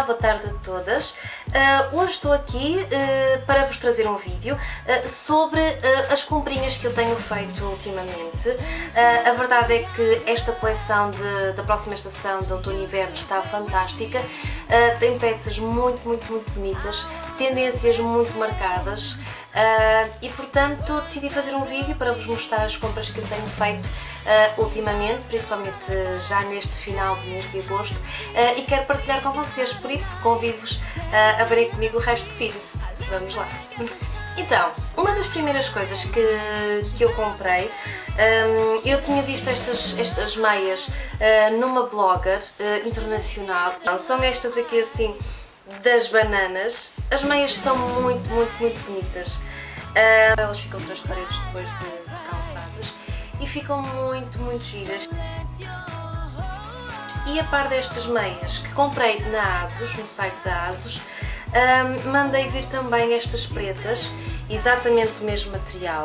boa tarde a todas. Hoje estou aqui para vos trazer um vídeo sobre as comprinhas que eu tenho feito ultimamente. A verdade é que esta coleção da próxima estação de outono e inverno está fantástica, tem peças muito bonitas, tendências muito marcadas. E portanto decidi fazer um vídeo para vos mostrar as compras que eu tenho feito ultimamente, principalmente já neste final do mês de agosto, e quero partilhar com vocês, por isso convido-vos a verem comigo o resto do vídeo. Vamos lá! Então, uma das primeiras coisas que eu comprei, eu tinha visto estas meias numa blogger internacional. São estas aqui assim das bananas. As meias são muito bonitas. Elas ficam transparentes depois de calçadas e ficam muito giras. E a par destas meias que comprei na ASOS, no site da ASOS, mandei vir também estas pretas, exatamente o mesmo material.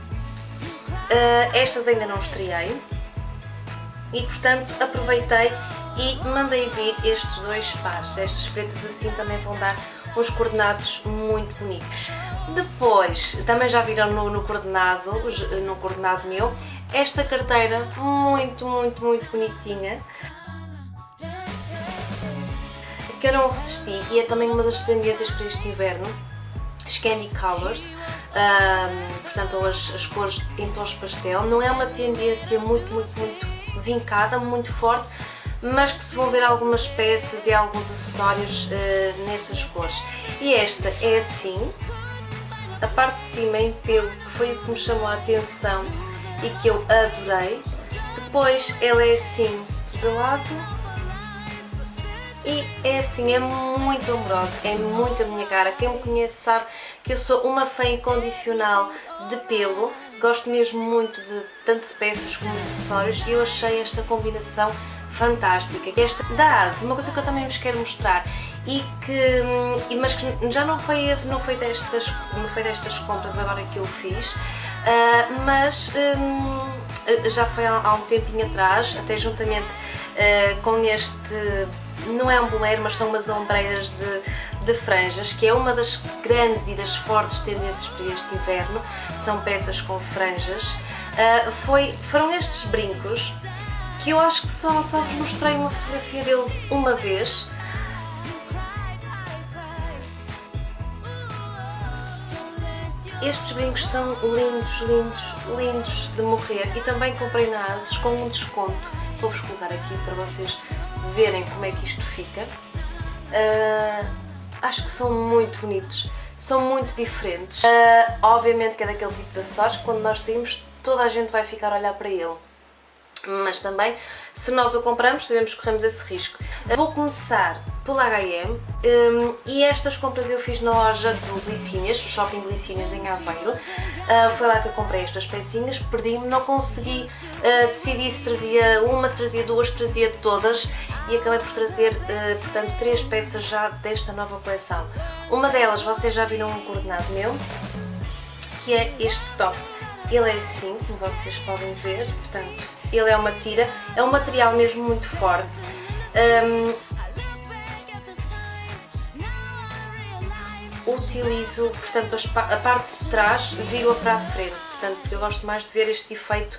Estas ainda não estreiei e portanto aproveitei e mandei vir estes dois pares. Estas pretas assim também vão dar uns coordenados muito bonitos. Depois, também já viram no coordenado meu, esta carteira muito bonitinha, que eu não resisti e é também uma das tendências para este inverno, as Candy Colors, portanto as cores em tons pastel. Não é uma tendência muito vincada, muito forte, mas que se vão ver algumas peças e alguns acessórios nessas cores. E esta é assim, a parte de cima em pelo, que foi o que me chamou a atenção e que eu adorei. Depois ela é assim de lado e é assim, é muito amorosa, é muito a minha cara. Quem me conhece sabe que eu sou uma fã incondicional de pelo, gosto mesmo muito tanto de peças como de acessórios, e eu achei esta combinação fantástica. Esta da ASOS, uma coisa que eu também vos quero mostrar mas que já não foi destas compras agora que eu fiz, mas já foi há um tempinho atrás, até juntamente com este, não é um bolero, mas são umas ombreiras de franjas, que é uma das grandes e das fortes tendências para este inverno, são peças com franjas. Foram estes brincos, que eu acho que só vos mostrei uma fotografia deles uma vez. Estes brincos são lindos de morrer, e também comprei na ASOS com um desconto. Vou-vos colocar aqui para vocês verem como é que isto fica. Acho que são muito bonitos, são muito diferentes. Obviamente que é daquele tipo de acessórios que quando nós saímos toda a gente vai ficar a olhar para ele, mas também, se nós o compramos, sabemos que corremos esse risco. Vou começar pela H&M, e estas compras eu fiz na loja do Glicínias, o Shopping Glicínias em Aveiro. Foi lá que eu comprei estas pecinhas, perdi-me, não consegui decidir se trazia uma, se trazia duas, se trazia todas, e acabei por trazer, portanto, 3 peças já desta nova coleção. Uma delas, vocês já viram um coordenado meu, que é este top. Ele é assim, como vocês podem ver, portanto, ele é uma tira, é um material mesmo muito forte. Utilizo, portanto, a parte de trás viro-a para a frente, portanto, eu gosto mais de ver este efeito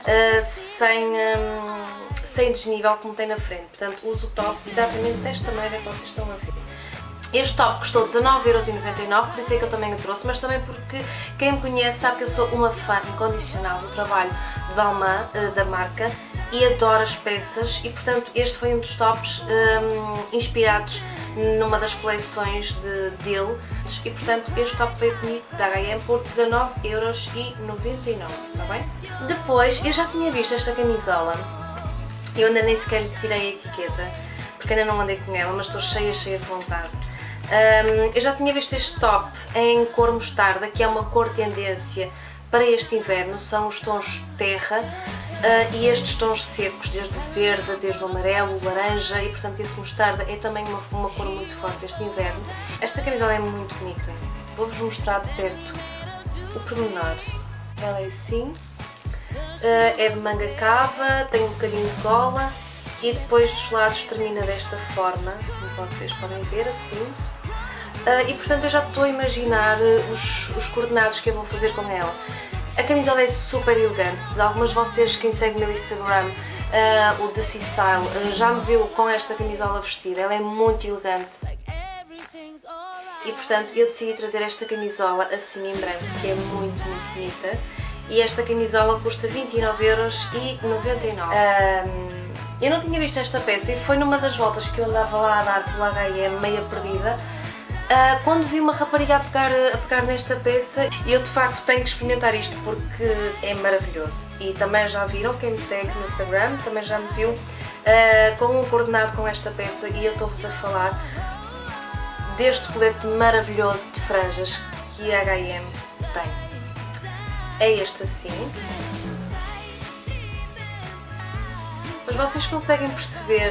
sem desnível como tem na frente. Portanto, uso o top exatamente desta maneira que vocês estão a ver. Este top custou 19,99€, por isso é que eu também o trouxe, mas também porque quem me conhece sabe que eu sou uma fã incondicional do trabalho de Balmain, da marca, e adoro as peças, e portanto este foi um dos tops inspirados numa das coleções dele, e portanto este top veio comigo da H&M por 19,99€, está bem? Depois, eu já tinha visto esta camisola, eu ainda nem sequer lhe tirei a etiqueta, porque ainda não andei com ela, mas estou cheia de vontade. Eu já tinha visto este top em cor mostarda, que é uma cor tendência para este inverno, são os tons terra e estes tons secos, desde o verde, desde o amarelo, o laranja, e portanto esse mostarda é também uma cor muito forte este inverno. Esta camisola é muito bonita, vou-vos mostrar de perto o pormenor. Ela é assim, é de manga cava, tem um bocadinho de gola e depois dos lados termina desta forma, como vocês podem ver, assim. E portanto eu já estou a imaginar os coordenados que eu vou fazer com ela. A camisola é super elegante, algumas de vocês, quem segue o meu Instagram, o The Sea Style, já me viu com esta camisola vestida, ela é muito elegante. E portanto eu decidi trazer esta camisola assim em branco, que é muito bonita. E esta camisola custa 29,99€. Eu não tinha visto esta peça e foi numa das voltas que eu andava lá a dar pela H&M, meia perdida, quando vi uma rapariga a pegar nesta peça, e eu de facto tenho que experimentar isto porque é maravilhoso. E também já viram, quem me segue no Instagram, também já me viu com um coordenado com esta peça, e eu estou-vos a falar deste colete maravilhoso de franjas que a H&M tem. É este assim. Mas vocês conseguem perceber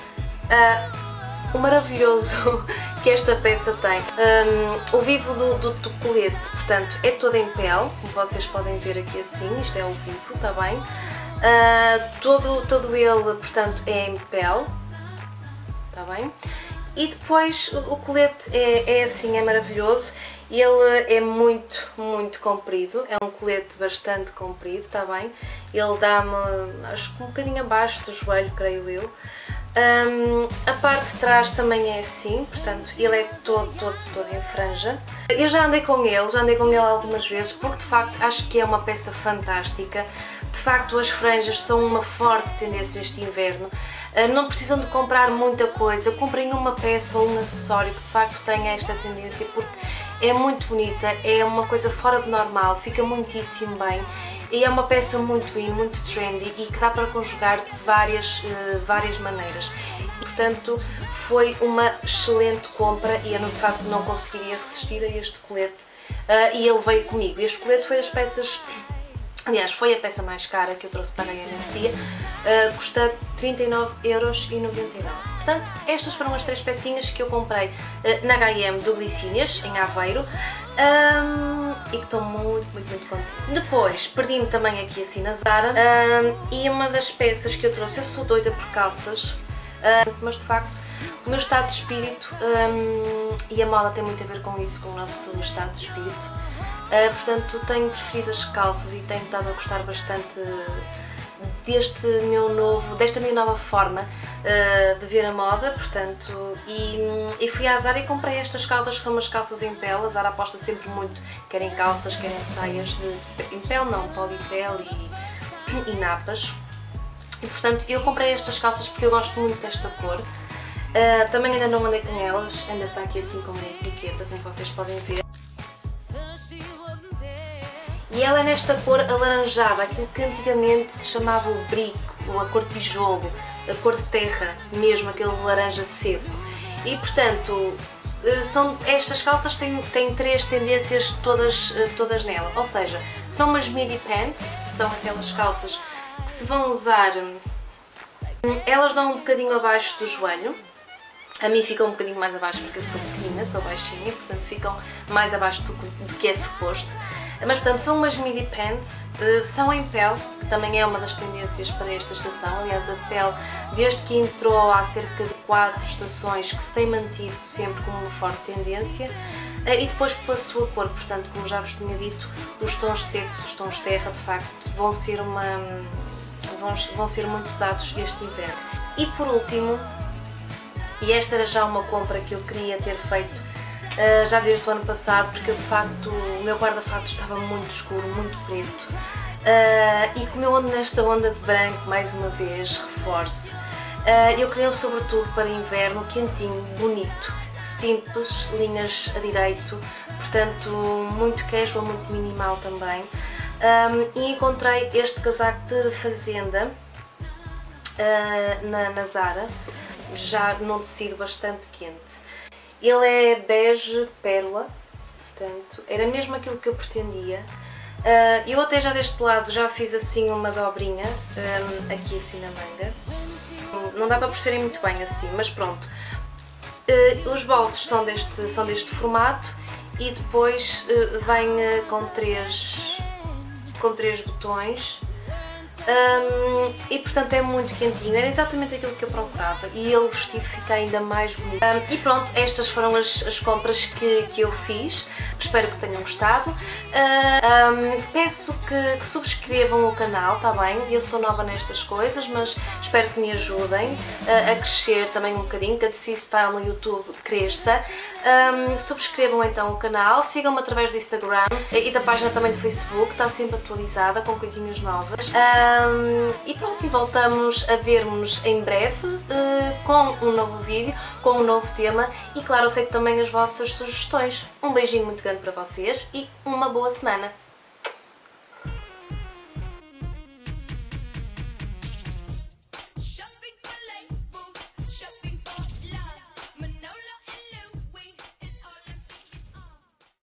o maravilhoso que esta peça tem. O vivo do colete, portanto, é todo em pele, como vocês podem ver aqui assim, isto é o vivo, está bem? Todo ele, portanto, é em pele, está bem? E depois o colete é assim, é maravilhoso. Ele é muito comprido, é um colete bastante comprido, está bem? Ele dá-me, acho que um bocadinho abaixo do joelho, creio eu. A parte de trás também é assim, portanto ele é todo em franja. Eu já andei com ele algumas vezes, porque de facto acho que é uma peça fantástica. De facto as franjas são uma forte tendência este inverno. Não precisam de comprar muita coisa, comprem uma peça ou um acessório que de facto tenha esta tendência, porque é muito bonita, é uma coisa fora de normal, fica muitíssimo bem. E é uma peça muito in, muito trendy e que dá para conjugar de várias maneiras. E, portanto, foi uma excelente compra e eu de facto não conseguiria resistir a este colete. E ele veio comigo. Este colete foi das peças, aliás, foi a peça mais cara que eu trouxe da H&M nesse dia, custa 39,99€. Portanto, estas foram as 3 pecinhas que eu comprei na H&M do Glicínias, em Aveiro. E que estou muito contente. Depois perdi-me também aqui assim na Zara, e uma das peças que eu trouxe, eu sou doida por calças, mas de facto o meu estado de espírito, e a moda tem muito a ver com isso, com o nosso estado de espírito, portanto tenho preferido as calças e tenho estado a gostar bastante desta minha nova forma de ver a moda, portanto, e fui à Zara e comprei estas calças, que são umas calças em pele. A Zara aposta sempre muito, quer em calças, quer em saias em pele, não, polipele e napas. E portanto eu comprei estas calças porque eu gosto muito desta cor. Também ainda não andei com elas, ainda está aqui assim com uma etiqueta, como vocês podem ver. E ela é nesta cor alaranjada, aquilo que antigamente se chamava o brico, ou a cor de tijolo, a cor de terra, mesmo aquele laranja seco. E portanto, estas calças têm 3 tendências todas nela, ou seja, são umas midi pants, são aquelas calças que se vão usar, elas dão um bocadinho abaixo do joelho. A mim ficam um bocadinho mais abaixo porque eu sou pequenina, sou baixinha, portanto ficam mais abaixo do que é suposto. Mas portanto são umas midi pants, são em pele, que também é uma das tendências para esta estação. Aliás, a pele, desde que entrou há cerca de 4 estações, que se tem mantido sempre como uma forte tendência. E depois pela sua cor, portanto, como já vos tinha dito, os tons secos, os tons terra, de facto, vão ser muito usados este inverno. E por último, e esta era já uma compra que eu queria ter feito já desde o ano passado, porque de facto o meu guarda-fatos estava muito escuro, muito preto, e como eu ando nesta onda de branco, mais uma vez, reforço, eu queria sobretudo para inverno, quentinho, bonito, simples, linhas a direito, portanto muito casual, muito minimal também, e encontrei este casaco de fazenda na Zara, já num tecido bastante quente. Ele é bege pérola, portanto, era mesmo aquilo que eu pretendia. Eu até já deste lado já fiz assim uma dobrinha, aqui assim na manga. Não dá para perceberem muito bem assim, mas pronto. Os bolsos são deste formato e depois vem com três botões. e portanto é muito quentinho, era exatamente aquilo que eu procurava e ele vestido fica ainda mais bonito. E pronto, estas foram as compras que eu fiz, espero que tenham gostado. Peço que subscrevam o canal, está bem? Eu sou nova nestas coisas, mas espero que me ajudem a crescer também um bocadinho, que a DC Style no YouTube cresça. Subscrevam então o canal, sigam-me através do Instagram e da página também do Facebook, está sempre atualizada com coisinhas novas. E pronto, e voltamos a ver-nos em breve com um novo vídeo, com um novo tema e claro, aceito também as vossas sugestões. Um beijinho muito grande para vocês e uma boa semana!